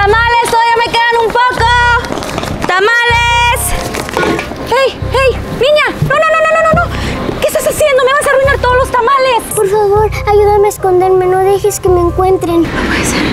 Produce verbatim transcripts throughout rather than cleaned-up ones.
tamales! ¡Todavía me quedan un poco! ¡Tamales! ¡Hey, hey! ¡Niña! ¡No, no, no, no, no, no! ¿Qué estás haciendo? ¡Me vas a arruinar todos los tamales! Por favor, ayúdame a esconderme. No dejes que me encuentren. No puede ser.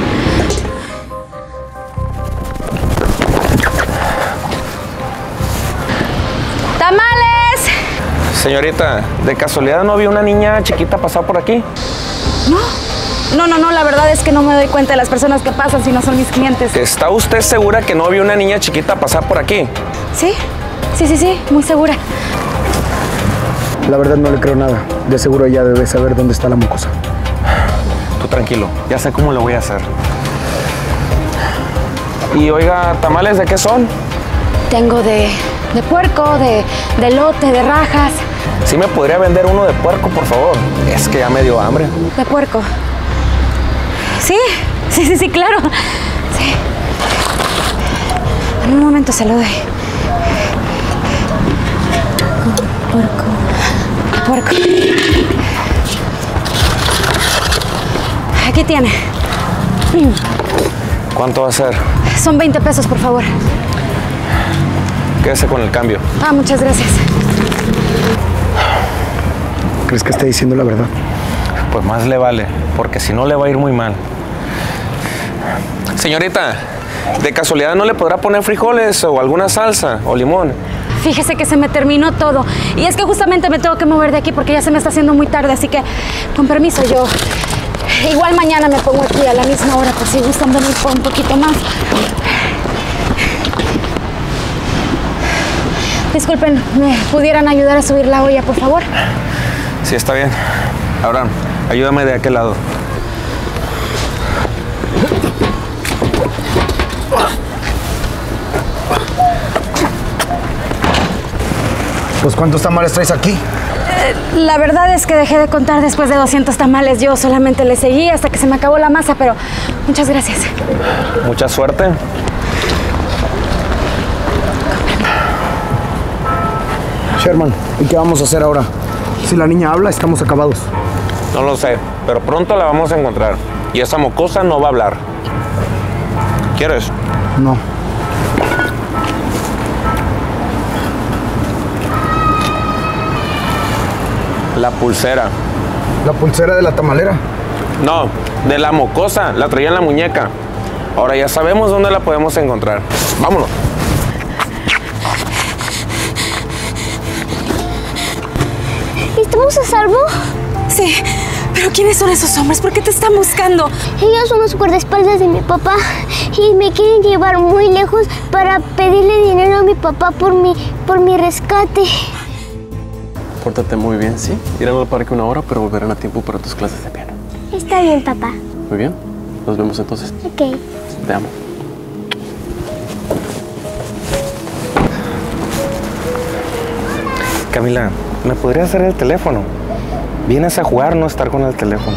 ¡Tamales! Señorita, ¿de casualidad no vio una niña chiquita pasar por aquí? No. No, no, no, la verdad es que no me doy cuenta de las personas que pasan si no son mis clientes. ¿Está usted segura que no vio una niña chiquita pasar por aquí? ¿Sí? Sí, sí, sí, muy segura. La verdad no le creo nada. De seguro ella debe saber dónde está la mocosa. Tú tranquilo, ya sé cómo lo voy a hacer. Y oiga, ¿tamales de qué son? Tengo de, de puerco, de, de elote, de rajas. ¿Sí me podría vender uno de puerco, por favor? Es que ya me dio hambre. De puerco. Sí, sí, sí, sí, claro. Sí. En un momento se lo doy. Puerco. Puerco. Aquí tiene. ¿Cuánto va a ser? Son veinte pesos, por favor. Quédese con el cambio. Ah, muchas gracias. ¿Crees que está diciendo la verdad? Pues más le vale, porque si no le va a ir muy mal. Señorita, ¿de casualidad no le podrá poner frijoles o alguna salsa o limón? Fíjese que se me terminó todo. Y es que justamente me tengo que mover de aquí porque ya se me está haciendo muy tarde. Así que, con permiso, yo... Igual mañana me pongo aquí a la misma hora por si gustan venir por un poquito más. Disculpen, ¿me pudieran ayudar a subir la olla, por favor? Sí, está bien. Abraham, ayúdame de aquel lado. Pues, ¿cuántos tamales traes aquí? Eh, la verdad es que dejé de contar después de doscientos tamales. Yo solamente le seguí hasta que se me acabó la masa, pero muchas gracias. Mucha suerte. Sherman, ¿y qué vamos a hacer ahora? Si la niña habla, estamos acabados. No lo sé, pero pronto la vamos a encontrar. Y esa mocosa no va a hablar. ¿Quieres? No. La pulsera. ¿La pulsera de la tamalera? No, de la mocosa. La traía en la muñeca. Ahora ya sabemos dónde la podemos encontrar. Vámonos. ¿Estamos a salvo? Sí, pero ¿quiénes son esos hombres? ¿Por qué te están buscando? Ellos son los guardaespaldas de mi papá y me quieren llevar muy lejos para pedirle dinero a mi papá por mi, por mi rescate. Pórtate muy bien, ¿sí? Irán al parque una hora, pero volverán a tiempo para tus clases de piano. Está bien, papá. Muy bien. Nos vemos entonces. Ok. Te amo. Camila, ¿me podrías hacer el teléfono? Vienes a jugar, no a estar con el teléfono.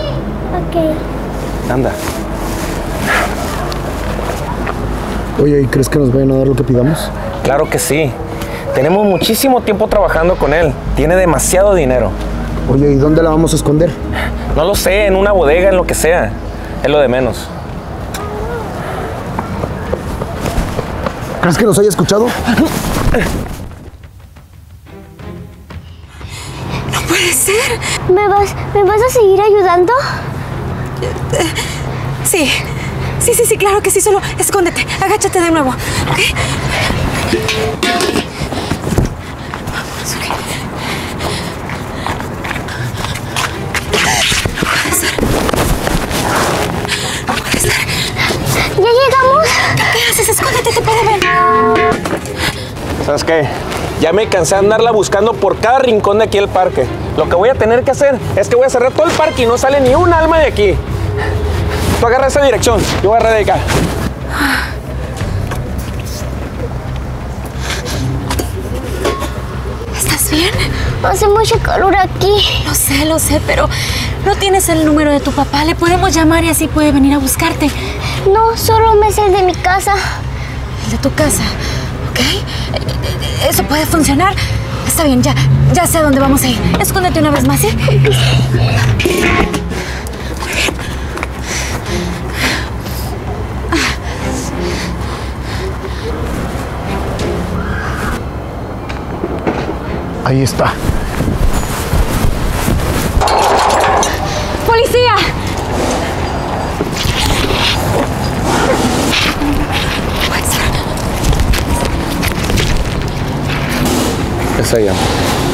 Ok. Anda. Oye, ¿y crees que nos vayan a dar lo que pidamos? Claro que sí. Tenemos muchísimo tiempo trabajando con él. Tiene demasiado dinero. Oye, ¿y dónde la vamos a esconder? No lo sé, en una bodega, en lo que sea. Es lo de menos. ¿Crees que nos haya escuchado? No puede ser. ¿Me vas, ¿me vas a seguir ayudando? Sí, sí, sí, sí, claro que sí. Solo escóndete, agáchate de nuevo, ¿ok? Vamos, ok. No puede ser. No puede ser. ¿Ya llegamos? ¿Qué haces? Escóndete, te puedo ver. ¿Sabes qué? Ya me cansé de andarla buscando por cada rincón de aquí del parque. Lo que voy a tener que hacer es que voy a cerrar todo el parque y no sale ni un alma de aquí. Tú agarra esa dirección, yo voy a agarrar de acá. ¿Estás bien? Hace mucho calor aquí. Lo sé, lo sé, pero no tienes el número de tu papá. Le podemos llamar y así puede venir a buscarte. No, solo me sé el de mi casa. El de tu casa, ¿ok? Eso puede funcionar. Está bien, ya, ya sé a dónde vamos a ir. Escóndete una vez más, ¿sí? Muy bien. Ahí está. ¡Policía! Puede ser. Es ella.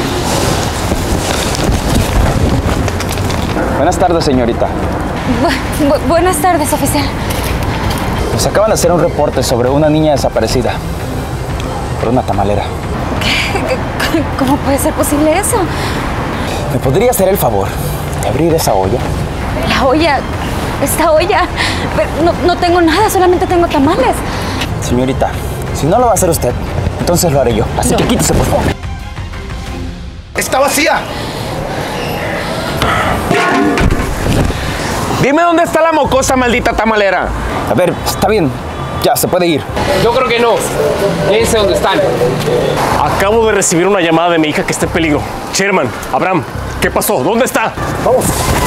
Buenas tardes, señorita. Bu bu buenas tardes, oficial. Nos acaban de hacer un reporte sobre una niña desaparecida por una tamalera. ¿Qué? ¿Cómo puede ser posible eso? ¿Me podría hacer el favor de abrir esa olla? La olla, esta olla. Pero no, no tengo nada, solamente tengo tamales. Señorita, si no lo va a hacer usted, entonces lo haré yo. Así No. que quítese, por favor. ¡Está vacía! Dime dónde está la mocosa, maldita tamalera. A ver, está bien. Ya, se puede ir. Yo creo que no. Fíjense dónde están. Acabo de recibir una llamada de mi hija que está en peligro. Sherman, Abraham, ¿qué pasó? ¿Dónde está? Vamos.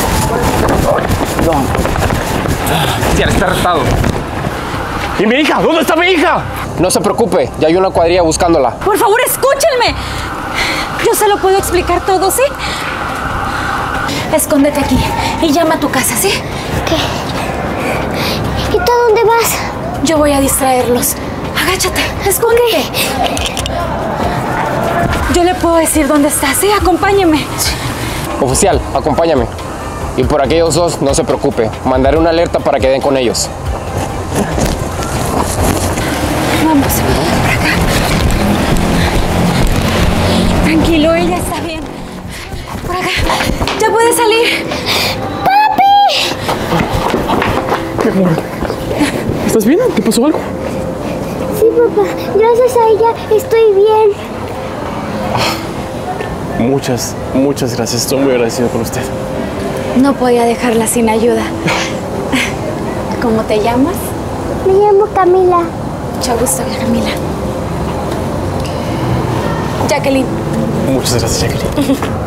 Ya está arrestado. ¿Y mi hija? ¿Dónde está mi hija? No se preocupe, ya hay una cuadrilla buscándola. Por favor, escúchenme. Yo se lo puedo explicar todo, ¿sí? Escóndete aquí y llama a tu casa, ¿sí? ¿Qué? ¿Y tú a dónde vas? Yo voy a distraerlos. Agáchate, escóndete. Yo le puedo decir dónde está, ¿sí? Acompáñeme. Oficial, acompáñame. Y por aquellos dos, no se preocupe. Mandaré una alerta para que den con ellos. Vamos, por acá. Tranquilo, ella está bien. Por acá. Ya puede salir. ¿Estás bien? ¿Te pasó algo? Sí, papá. Gracias a ella estoy bien. Muchas, muchas gracias. Estoy muy agradecido con usted. No podía dejarla sin ayuda. ¿Cómo te llamas? Me llamo Camila. Mucho gusto, Camila. Jacqueline. Muchas gracias, Jacqueline.